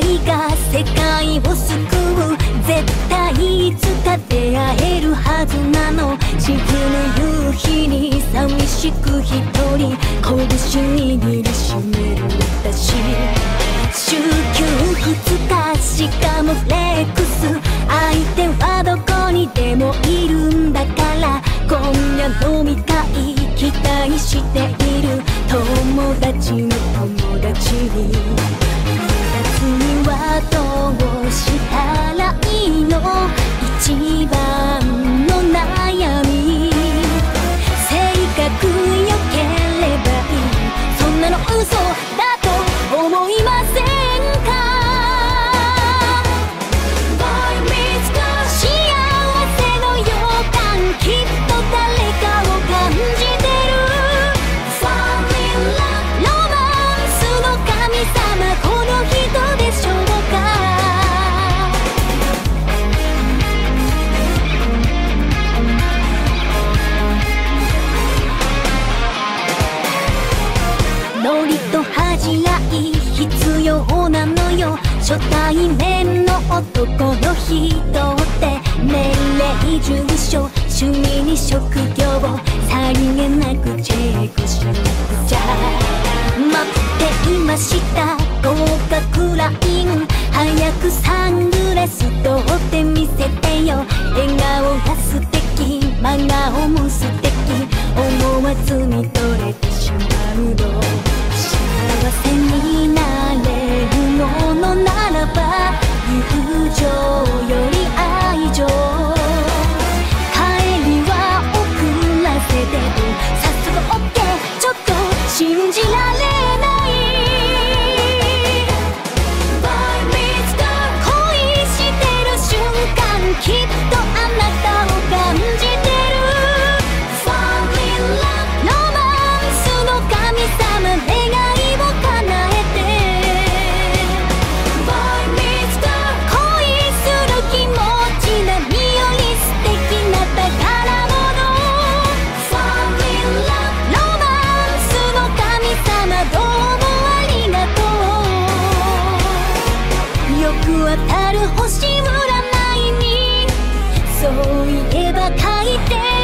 が世界を救う、絶対いつか出会えるはずなの。沈む夕日に寂しく一人拳握りしめる私、週休2日しかもフレックス、相手はどこにでもいるんだから、今夜飲み会期待している友達の友達に、夏にはどうしたらいいの、一番の悩み、性格良ければいい、そんなの嘘だと思いませんか。幸せの予感、きっと誰かを感じてる。ロマンスの神様、この人でしょうか。ノリと恥じらい必要なのよ、初対面の男の人って年齢住所趣味に職業をさりげなくチェックしなくちゃ。待っていました、合格ライン、早くサングラス取ってみせてよ。笑顔が素敵、真顔も素敵、思わず見とれてしまうの。幸せになれるものならば、友情より愛情、帰りは遅らせてる、早速 OK、 ちょっと信じられない。恋してる瞬間、きっとあなたを感じてる。ロマンスの神様、願いを叶えて、恋する気持ち、何より素敵な宝物。ロマンスの神様、どうもありがとう。よく当たる星占いにそういえば書いて